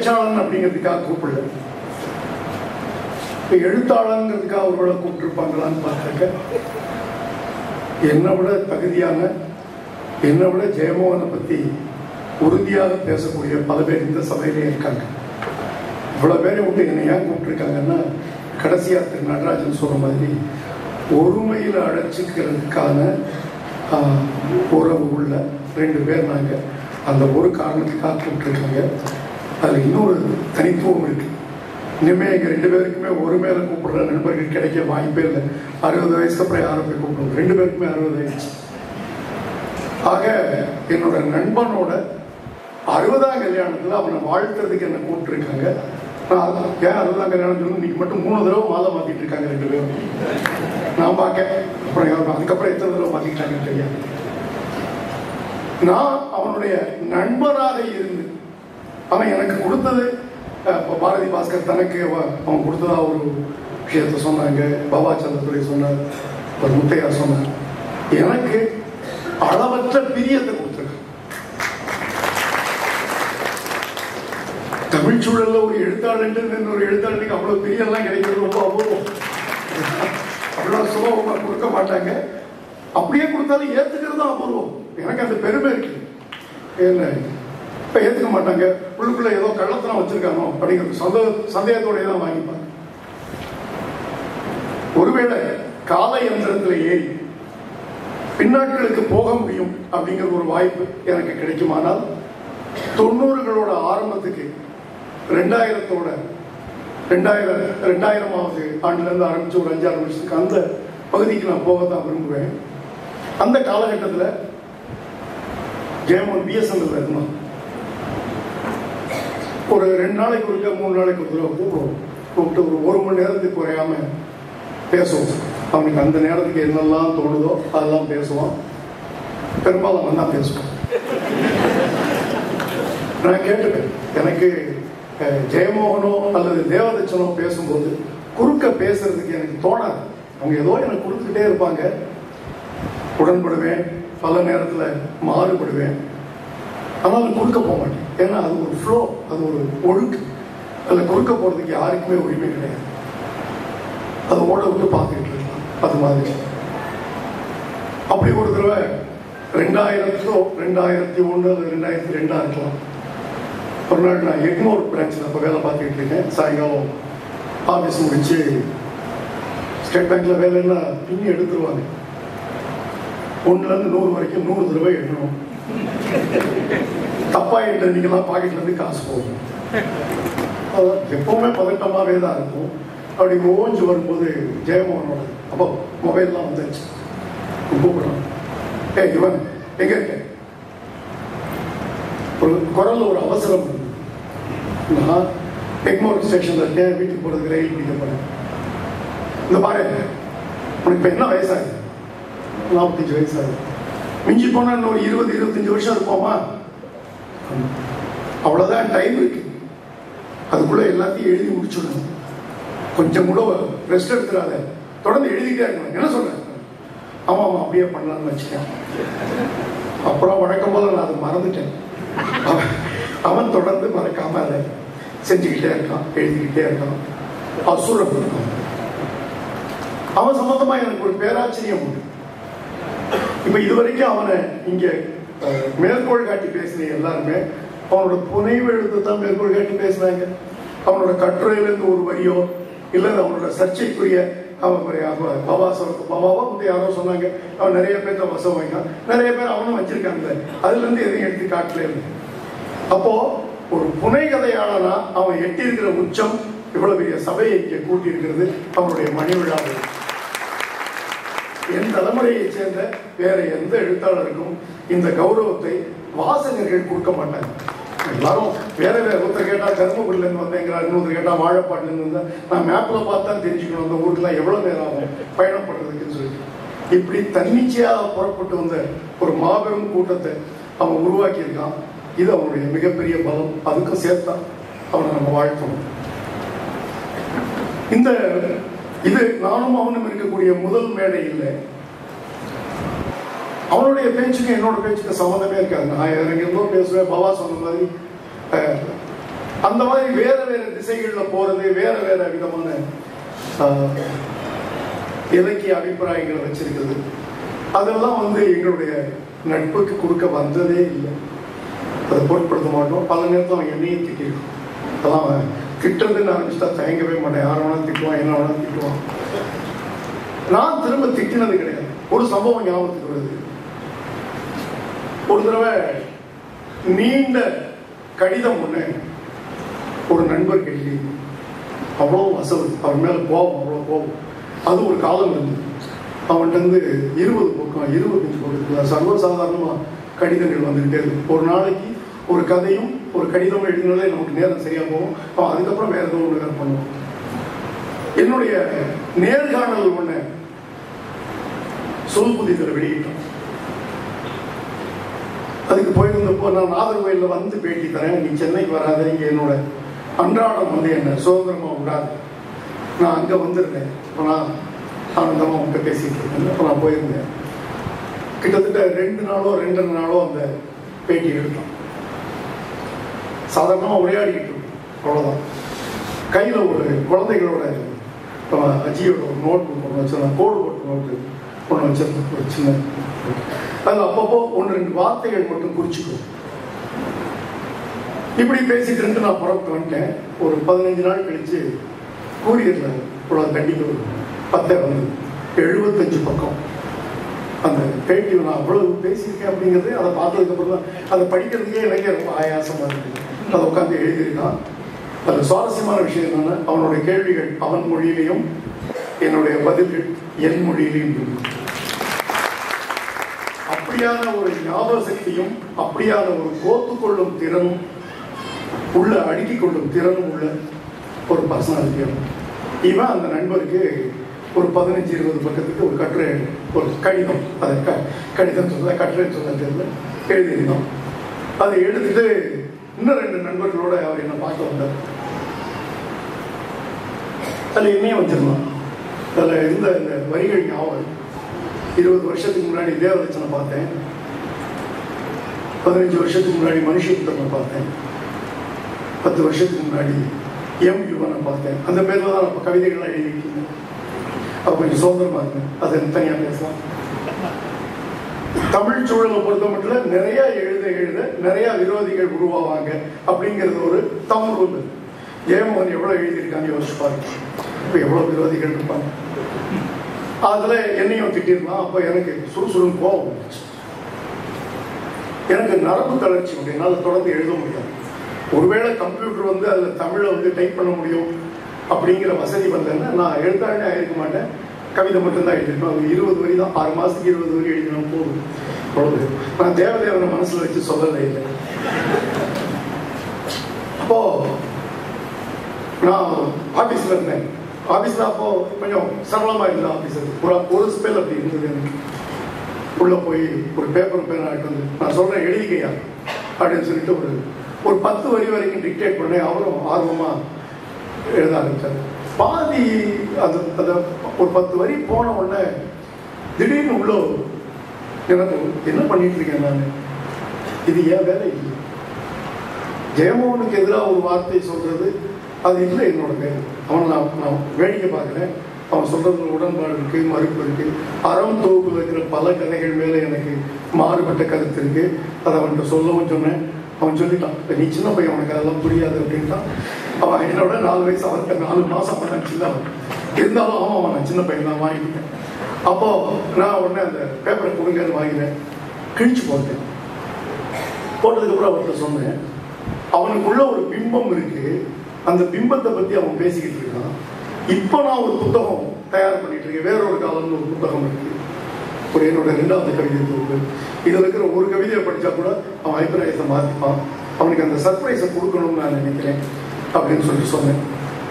பேச்சாளன் அப்படிங்கிறதுக்காக கூப்பிடல. இப்போ எழுத்தாளங்கிறதுக்காக ஒருவேளை கூப்பிட்டுருப்பாங்களான்னு பார்த்தாக்க, என்னை விட தகுதியான, என்னை விட ஜெயமோகனை பற்றி உறுதியாக பேசக்கூடிய பல பேர் இந்த சபையிலே இருக்காங்க. இவ்வளோ பேரை விட்டு என்னை ஏன் கூப்பிட்டுருக்காங்கன்னா, கடைசியாக திரு நடராஜன் சொல்கிற மாதிரி ஒருமையில் அழைச்சிக்கிறதுக்கான உறவு உள்ள 2 பேர் நாங்கள். அந்த ஒரு காரணத்துக்காக கூப்பிட்டுருக்காங்க. அதில் இன்னொரு தனித்துவம் இருக்குது. இனிமேல் எங்கள் 2 பேருக்குமே ஒரு மேலே கூப்பிடுற நண்பர்கள் கிடைக்க வாய்ப்பே இல்லை. 60 வயசுக்கு அப்புறம் யாரை போய் கூப்பிடுவோம்? 2 பேருக்குமே 60 வயசு. ஆக என்னோட நண்பனோட 60ஆம் கல்யாணத்தில் அவனை வாழ்த்துறதுக்கு என்ன கூப்பிட்டுருக்காங்க. நான் ஏன் 60ஆம் கல்யாணம் சொல்லி இன்னைக்கு மட்டும் 3 தடவை மாலை மாற்றிட்டு இருக்காங்க 2 பேரும். நான் பார்க்க அப்புறம் அதுக்கப்புறம் எத்தனை தடவை மாற்றிக்கிட்டாங்கன்னு தெரியாது. நான் அவனுடைய நண்பராக இருந்து அவன் எனக்கு கொடுத்தது, பாரதி பாஸ்கர் தனக்கு அவன் கொடுத்ததா ஒரு விஷயத்த சொன்னாங்க, பாபா சந்திரதுரை சொன்னார், ஒரு முத்தையா சொன்னார். எனக்கு அளவற்ற பிரியத்தை கொடுத்துருக்கான். தமிழ் சூழல்ல ஒரு எழுத்தாளர் ஒரு எழுத்தாளருக்கு அவ்வளவு பிரியெல்லாம் கிடைக்கிறது ரொம்ப அபூர்வம். அவ்வளவு சுலபமா கொடுக்க மாட்டாங்க. அப்படியே கொடுத்தாலும் ஏத்துக்கிறது தான் அபூர்வம். எனக்கு அந்த பெருமை இருக்கு. என்ன இப்ப ஏத்துக்க மாட்டாங்க, உள்ளுக்குள்ள ஏதோ கள்ளத்தனம் வச்சிருக்கானோ அப்படிங்கிறது சந்தேகத்தோட தான் வாங்கிப்பாங்க. ஒருவேளை கால யந்திரத்தில் ஏறி பின்னாட்களுக்கு போக முடியும் அப்படிங்கிற ஒரு வாய்ப்பு எனக்கு கிடைக்குமானால் 90களோட ஆரம்பத்துக்கு 2000வது ஆண்டுல இருந்து ஆரம்பிச்சு ஒரு 5-6 வருஷத்துக்கு அந்த பகுதிக்கு நான் போகத்தான் விரும்புவேன். அந்த காலகட்டத்தில் ஜெயமோகன் பிஎஸ்என்எல் இருந்தான். ஒரு 2 நாளைக்கு ஒருக்க 3 நாளைக்கு ஒரு தடவை கூப்பிட்டு ஒரு 1 மணி நேரத்துக்கு குறையாம பேசுவோம். அவனுக்கு அந்த நேரத்துக்கு என்னெல்லாம் தோணுதோ அதெல்லாம் பேசுவான். பெரும்பாலும் அவன் தான் பேசுவான். நான் கேட்டுப்பேன். எனக்கு ஜெயமோகனோ அல்லது தேவதச்சனோ பேசும்போது குறுக்க பேசுறதுக்கு எனக்கு தோணாது. அவங்க ஏதோ எனக்கு கொடுத்துக்கிட்டே இருப்பாங்க. உடன்படுவேன், பல நேரத்தில் மாறுபடுவேன். ஆனால் குறுக்க போக மாட்டேன். ஏன்னா அது ஒரு ஃப்ளோ, அது ஒரு ஒழுக்கு. அதில் குறுக்க போகிறதுக்கு யாருக்குமே உரிமை கிடையாது. அது ஓட விட்டு பார்த்துக்கிட்டு இருக்கலாம். அது மாதிரி அப்படி ஒரு தடவை 2001 அல்லது 2002 இருக்கலாம். ஒரு நாள் நான் எக்மோர் பிரான்ச்சில் அப்போ வேலை பார்த்துக்கிட்டு இருக்கேன். சாயங்காலம் ஆஃபீஸ் முடிச்சு ஸ்டேட் பேங்க்ல வேலைன்னா பின்னி எடுத்துருவாங்க. 1லேருந்து 100 வரைக்கும் 100 தடவை எண்ணணும். தப்பா எண்ணிக்கலாம், பாக்கெட்ல இருந்து காசு போகும். எப்பவுமே பதட்டமாவே தான் இருக்கும். அப்படி ஓஞ்சு வரும்போது ஜெயமோகனோட அப்போ மொபைல்லாம் வந்துருச்சு. கூப்பிடுறான், இவன் எங்க இருக்க? ஒரு குரல்ல ஒரு அவசரம். நான் எக்மோர் ஸ்டேஷன்ல இருக்கேன், வீட்டுக்கு போறதுக்கு ரயில் பிடிக்க போறேன். இந்த பாரு, உனக்கு இப்ப என்ன வயசாகுது? 45 வயசாகுது. மிஞ்சி போனா இன்னொரு 20-25 வருஷம் இருப்போமா? அவ்வளவுதான் டைம் இருக்கு. அதுக்குள்ள எல்லாத்தையும் எழுதி முடிச்சுடணும். கொஞ்சம் கூட ரெஸ்ட் எடுத்துடாத, தொடர்ந்து எழுதிக்கிட்டே இருக்கணும். என்ன சொல்றேன்? ஆமா ஆமா அப்படியே பண்ணலாம்னு வச்சுக்கேன். அப்புறம் வழக்கம் போல நான் அதை மறந்துட்டேன். அவன் தொடர்ந்து மறக்காம அதை செஞ்சுக்கிட்டே இருக்கான், எழுதிக்கிட்டே இருக்கான். அசுரம் இருக்கான். அவன் சம்பந்தமா எனக்கு ஒரு பேராச்சரியம் உண்டு. இப்ப இதுவரைக்கும் அவனை இங்க மேற்கோள் காட்டி பேசின எல்லாருமே அவனோட புனைவு எழுத்து தான் மேற்கோள் காட்டி பேசினாங்க. அவனோட கட்டுரையிலிருந்து ஒரு வரியோ இல்ல அவனோட சர்ச்சைக்குரிய பாபாவா யாரோ சொன்னாங்க. அவன் நிறைய பேர் வசம் வாங்கினான், நிறைய பேர் அவனும் வச்சிருக்காங்க. அதுல இருந்து எதையும் எடுத்து காட்டல. அப்போ ஒரு புனை கதையாளனா அவன் எட்டி இருக்கிற உச்சம் இவ்வளவு பெரிய சபையை இங்க கூட்டி இருக்கிறது அவனுடைய மணி விழாவில். என் தலைமுறையை சேர்ந்த வேற எந்த எழுத்தாளருக்கும் இந்த கௌரவத்தை வாசகர்கள் கொடுக்க மாட்டாங்க. எல்லாரும் வேற வேற, ஒருத்தர் கேட்டா தருமபுரியில இருந்து வந்தேங்கிறார், இன்னொருத்தர் கேட்டா வாழைப்பாட்டுல இருந்து வந்தா. நான் மேப்ல பார்த்தா தெரிஞ்சுக்கணும் அந்த ஊருக்குலாம் எவ்வளவு நேரம் ஆகும் பயணம் பண்றதுக்குன்னு சொல்லிட்டு. இப்படி தன்னிச்சையாக புறப்பட்டு வந்த ஒரு மாபெரும் கூட்டத்தை அவன் உருவாக்கி இருக்கான். இது அவனுடைய மிகப்பெரிய பலம். அதுக்கும் சேர்த்தா அவனை நம்ம வாழ்த்தணும். இது நானும் அவனும் இருக்கக்கூடிய முதல் மேடை இல்லை. அவனுடைய பேச்சுக்கு என்னோட பேச்சுக்கு சம்மந்தமே இருக்காது. நான் எங்கிருந்தோ பேசுவேன். பாபா சொன்ன மாதிரி அந்த மாதிரி வேற வேற திசைகளில் போறது, வேற வேற விதமான இலக்கிய அபிப்பிராயங்களை வச்சிருக்கிறது, அதெல்லாம் எங்களுடைய நட்புக்கு கொடுக்க வந்ததே இல்லை. அதை பொருட்படுத்த மாட்டோம். பல நேரத்தில் அவன் என்னையும் திட்டிருக்கோம். அதெல்லாம் திட்டுறதுன்னு ஆரம்பிச்சுட்டா தயங்கவே மாட்டேன். யாரை வேணாலும் திட்டுவான், என்ன வேணாலும் திட்டுவான். நான் திரும்ப திட்டினது கிடையாது. ஒரு சம்பவம் ஞாபகத்துக்கு வருது. ஒரு தடவை நீண்ட கடிதம் ஒண்ணு ஒரு நண்பர் எழுதி, அவ்வளவு வசதி, அவர் மேல கோபம், அவ்வளவு கோபம். அது ஒரு காலம் இருந்தது. அவன்கிட்ட 20 பக்கம் 25 பக்கத்துல சர்வசாதாரணமா கடிதங்கள் வந்துகிட்டே இருக்கு. ஒரு நாளைக்கு ஒரு கதையும் ஒரு கடிதம் எழுதினாலே நமக்கு நேரம் சரியா போகும். அதுக்கப்புறம் வேற ஏதோ ஒன்று பண்ணுவோம். என்னுடைய நேர்காணல் ஒண்ணு சொல்புதியத்தில் வெளியிட்டோம். அதுக்கு போயிருந்தப்போ நான் நாகர்கோயிலில் பேட்டி தரேன், நீ சென்னைக்கு வராத, இங்க என்னோட அன்றாடம் என்ன சுதந்திரமா விடாது, நான் அங்க வந்திருக்கேன். இப்போ நான் ஆனந்தமா உங்கள்கிட்ட பேசிட்டு இருக்கேன். இப்போ நான் போயிருந்தேன். கிட்டத்தட்ட 2 நாளோ 2.5 நாளோ அந்த பேட்டி எடுத்தோம். சாதாரணமாக உரையாடிக்கிட்டு இருக்கோம், அவ்வளோதான். கையில் ஒரு குழந்தைகளோட அஜியோட ஒரு நோட் புக் ஒன்று வச்சிருந்தேன், கோடு போட்டு நோட்டு ஒன்று வச்சிருந்தேன், ஒரு சின்ன. அதில் அப்பப்போ 1-2 வார்த்தைகள் மட்டும் குறிச்சுக்குவோம். இப்படி பேசிட்டு இருந்து நான் புறப்பட்டு வந்துட்டேன். ஒரு 15 நாள் கழிச்சு கூரியரில் இவ்வளோ கண்டிக்க ஒரு 10 வந்து 75 பக்கம் அந்த பேட்டி. நான் அவ்வளவு பேசியிருக்கேன் அப்படிங்கிறது அதை பார்த்ததுக்கப்புறம் தான், அதை படிக்கிறதுக்கே எனக்கே ரொம்ப ஆயாசமாக இருக்குது. அதை உட்காந்து எழுதியிருக்கான். அது சுவாரஸ்யமான விஷயம் என்னன்னா, அவனுடைய கேள்விகள் அவன் மொழியிலையும் என்னுடைய பதில்கள் என் மொழியிலையும் இருக்கு. அப்படியான ஒரு ஞாபக சக்தியும் அப்படியான ஒரு கோத்துக்கொள்ளும் திறனும் உள்ள அடுக்கிக் கொள்ளும் திறனும் உள்ள ஒரு பர்சனாலிட்டியும். இவன் அந்த நண்பருக்கு ஒரு 15-20 பக்கத்துக்கு ஒரு கட்டுரை, ஒரு கடிதம், அதை கடிதம் சொல்ல கட்டுரைன்னு சொல்ல தெரியல, எழுதியிருந்தோம். அதை எடுத்துட்டு இன்னும் 2 நண்பர்களோட அவர் என்ன பார்க்க வந்தார். அதில் என்னையும் வச்சிருந்தான். அதில் இருந்த இந்த வரிகள் ஞாபகம். 20 வருஷத்துக்கு முன்னாடி தேவதச்சனை பார்த்தேன், 15 வருஷத்துக்கு முன்னாடி மனுஷபுத்திரனை பார்த்தேன், 10 வருஷத்துக்கு முன்னாடி எம் யுவனை பார்த்தேன். அந்த பேர்ல தான் அப்போ கவிதைகள்லாம் எழுதிருக்கீங்க. அப்போ கொஞ்சம் சுதந்திரமா இருந்தேன். அதை தனியாக பேசலாம். தமிழ் சூழலை பொறுத்த மட்டும் நிறைய எழுத நிறைய விரோதிகள் உருவாவாங்க அப்படிங்கிறது ஒரு தமிழ். ஜெயமோகன் எவ்வளவு எழுதியிருக்காங்க யோசிச்சு பாருங்க. இப்போ எவ்வளவு விரோதிகள் இருப்பாங்க. அதுல என்னையும் திட்டிருந்தான். அப்போ எனக்கு சுறுசுறுன்னு கோபம் வந்துச்சு. எனக்கு நரம்பு தளர்ச்சி உண்டு, என்னால் தொடர்ந்து எழுத முடியாது. ஒருவேளை கம்ப்யூட்டர் அதில் தமிழை டைப் பண்ண முடியும் அப்படிங்கிற வசதி வந்தேன்னா நான் எழுத்தாளனே ஆயிருக்க மாட்டேன். கவிதை மட்டும்தான் எழுதிருப்பேன். அது 20 வரி தான். 6 மாதத்துக்கு 20 வரி எழுதினா போதும். அவ்வளவு. நான் தேவதேவனை மனசுல வச்சு சொல்லலை இல்லை. அப்போ நான் ஆபீஸ்ல இருந்தேன். ஆபீஸ்ல அப்போ கொஞ்சம் சரளமா இருந்தேன். ஆபீஸ் ஒரு ஸ்பெல் அப்படி இருந்தது. எனக்கு உள்ள போய் ஒரு பேப்பர் பேனா ஆகிட்டு வந்து நான் சொல்றேன் எழுதிக்கையா அப்படின்னு சொல்லிட்டு ஒரு 10 வரி வரைக்கும் டிக்டேட் பண்ணேன். அவரும் ஆர்வமா எழுத ஆரம்பிச்சாரு. பாதி அது ஒரு 10 வரி போன உடனே திடீர்னு உள்ள எனக்கு என்ன பண்ணிட்டு இருக்கேன் நான், இது ஏன் வேலை இல்லை. ஜெயமோகனுக்கு எதிராக ஒரு வார்த்தை சொல்றது அது இல்லை என்னோட வேலை. அவன் நான் வேடிக்கை பார்க்கிறேன். அவன் சொல்றதுல உடன்பாடு இருக்கு, மறுப்பு இருக்கு. அறம் தொகுப்புல இருக்கிற பல கதைகள் மேல எனக்கு மாறுபட்ட கருத்து இருக்கு. அதை அவன்கிட்ட சொல்லவும் சொன்னேன். அவன் சொல்லிட்டான், நீ சின்ன பையன், உனக்கு அதெல்லாம் புரியாது அப்படின்ட்டான். அவன் என்னோட 4 வயசு, அவனுக்கு 4 மாசம் அவன் சின்னவன். இருந்தாலும் அவன் சின்ன பையன் தான் வாங்கிட்டேன். அப்போ நான் உடனே அந்த பேப்பரை கொடுங்கன்னு வாங்கினேன். கிழிச்சு போட்டேன். போட்டதுக்கு அப்புறம் அவர்கிட்ட சொன்னேன், அவனுக்குள்ள ஒரு பிம்பம் இருக்கு, அந்த பிம்பத்தை பத்தி அவன் பேசிக்கிட்டு இருக்கான். இப்போ நான் ஒரு புத்தகம் தயார் பண்ணிட்டு இருக்கேன். வேறொரு காலம்னு ஒரு புத்தகம் இருக்கு, ஒரு என்னோட 2வது கவிதை தொகுப்பு. இதுல இருக்கிற ஒரு கவிதையை படிச்சா கூட அவன் அபிப்பிராயத்தை மாத்திப்பான். அவனுக்கு அந்த சர்ப்ரைஸை கொடுக்கணும்னு நான் நினைக்கிறேன் அப்படின்னு சொல்லிட்டு சொன்னேன்.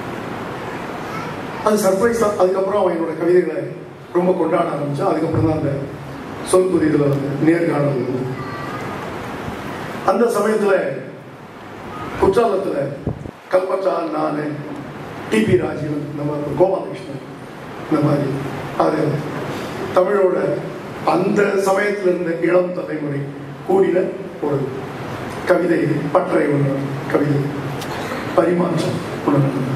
அது சர்ப்ரைஸ் தான். அதுக்கப்புறம் அவன் என்னோட கவிதைகளை ரொம்ப கொண்டாட ஆரம்பிச்சான். அதுக்கப்புறம் தான் அந்த சொல் புதியதுல நேர்காணல் வந்து அந்த சமயத்துல குற்றாலத்துல கல்பற்றா, நான், டிபி ராஜீவன், நம்ம கோபாலகிருஷ்ணன், இந்த மாதிரி அது தமிழோட அந்த சமயத்தில் இருந்த இளம் தலைமுறை கூடின ஒரு கவிதை பற்றை ஒன்று கவிதை. பரிமாற்றம் உணர்ந்தது.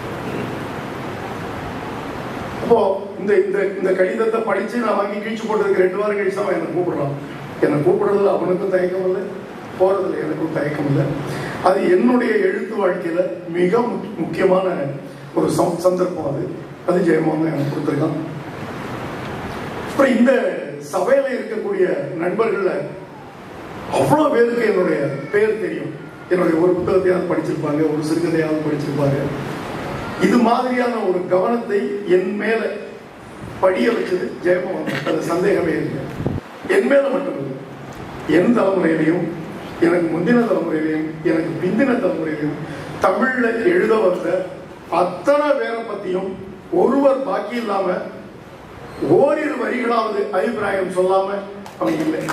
அப்போ இந்த இந்த கடிதத்தை படிச்சு நான் வாங்கி கிழிச்சு போட்டதுக்கு 2 வாரம் கழிச்சு அவன் என்னை கூப்பிடுறான். என்னை கூப்பிடுறதுல அவனுக்கும் தயக்கம் இல்லை, போறதுல எனக்கும் தயக்கம் இல்லை. அது என்னுடைய எழுத்து வாழ்க்கையில மிக முக்கியமான ஒரு சந்தர்ப்பம். அது ஜெயமோகன் தான் எனக்கு கொடுத்துருக்கான். அப்புறம் இந்த சபையில இருக்கக்கூடிய நண்பர்கள்ல அவ்வளவு பேருக்கு என்னுடைய பேர் தெரியும். என்னுடைய ஒரு புத்தகத்தையாவது படிச்சிருப்பாங்க, ஒரு சிறுகதையாவது படிச்சிருப்பாங்க. இது மாதிரியான ஒரு கவனத்தை என் மேல படிய வச்சது ஜெயமோகன், அது சந்தேகமே இல்லை. என் மேல மட்டும் இல்லை, என் தலைமுறையிலையும் எனக்கு முந்தின தலைமுறையிலையும் எனக்கு பிந்தின தலைமுறையிலையும் தமிழ்ல எழுத வந்த அத்தனை பேரை பத்தியும் ஒருவர் பாக்கி இல்லாம ஓரிரு வரிகளாவது அபிப்பிராயம் சொல்லாம அவங்க இல்லை.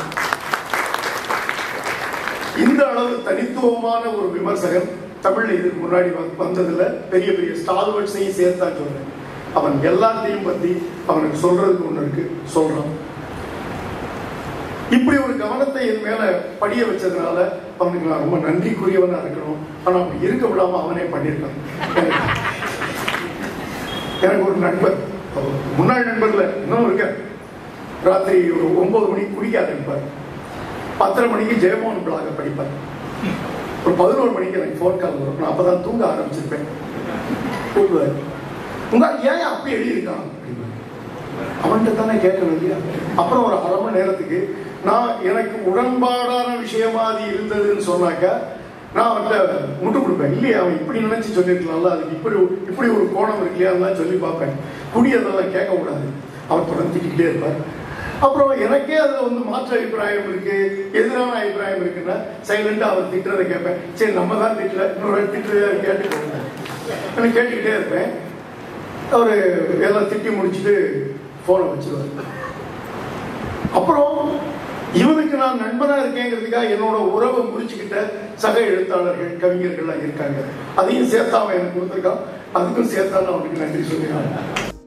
இந்த அளவு தனித்துவமான ஒரு விமர்சகன் தமிழ்ல இதுக்கு முன்னாடி வந்ததுல பெரிய பெரிய ஸ்டால்வர்ட்ஸையும் சேர்த்தா சொல்றேன். அவன் எல்லாத்தையும் பத்தி அவனுக்கு சொல்றதுக்கு ஒண்ணு இருக்கு, சொல்றான். இப்படி ஒரு கவனத்தை என் மேல படிய வச்சதுனால அவனுக்கு நான் ரொம்ப நன்றிக்குரியவனா இருக்கணும். ஆனா அப்படி இருக்க விடாம அவனே பண்ணியிருக்கான். எனக்கு ஒரு நண்பர், முன்னாள் நண்பர்ல இன்னும் இருக்க, ராத்திரி ஒரு 9 மணிக்கு குடிக்காத இருப்பார், 10:30 மணிக்கு ஜெயமோகன் பிளாக படிப்பார், ஒரு 11 மணிக்கு எனக்கு ஃபோன் கால் வரும். நான் அப்பதான் தூங்க ஆரம்பிச்சிருப்பேன். கூப்பிடுவார், உங்க ஏன் அப்படி எழுதியிருக்கான் அப்படின்னு. அவன்கிட்ட தானே கேட்கணும் இல்லையா? அப்புறம் ஒரு 1/2 மணி நேரத்துக்கு நான் எனக்கு உடன்பாடான விஷயமா அது இருந்ததுன்னு சொன்னாக்கா நான் அவன்கிட்ட முட்டு கொடுப்பேன். இல்லையா அவன் இப்படி நினைச்சு சொல்லிருக்கலாம்ல, அதுக்கு இப்படி ஒரு கோணம் இருக்கு இல்லையா சொல்லி பார்ப்பேன். குடியதெல்லாம் கேட்க கூடாது. அவர் தொடர்ந்து திட்டிக்கிட்டே இருப்பார். அப்புறம் எனக்கே அதுல மாற்று அபிப்பிராயம் இருக்கு, எதிரான அபிப்பிராயம் இருக்குன்னா சைலண்டா அவர் திட்டுறதை கேட்பேன். சரி நம்ம தான் திட்டல, இன்னொரு திட்டுறத கேட்டு போவேன், கேட்டுக்கிட்டே இருப்பேன். அவரு எல்லாம் திட்டி முடிச்சுட்டு போனை வச்சிருவாரு. அப்புறம் இவனுக்கு நான் நண்பனா இருக்கேங்கிறதுக்காக என்னோட உறவை முடிச்சுக்கிட்ட சக எழுத்தாளர்கள் கவிஞர்கள்லாம் இருக்காங்க. அதையும் சேர்த்தாம எனக்கு கொடுத்துருக்கான். அதுக்கும் சேர்த்தாலும் அவனுக்கு நன்றி சொல்லிடுறாங்க.